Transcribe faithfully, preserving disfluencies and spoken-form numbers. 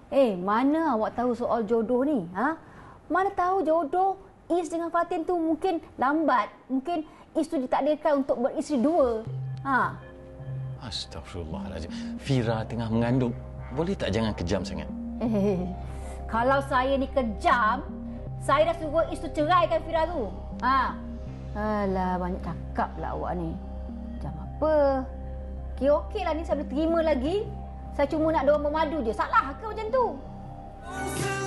Eh, mana awak tahu soal jodoh ni? Ha? Mana tahu jodoh Is dengan Fatin tu mungkin lambat. Mungkin Is tu ditakdirkan untuk beristeri dua. Ha? Astagfirullahaladzim. Fira tengah mengandung. Boleh tak jangan kejam sangat? Eh, kalau saya ni kejam, saya dah suruh Is tu ceraikan Fira tu. Ha? Alah, banyak cakap lah awak ni. Kejam apa? Okey-okey lah ni, saya boleh terima lagi. Saya cuma nak dorang bermadu je. Salah ke macam tu?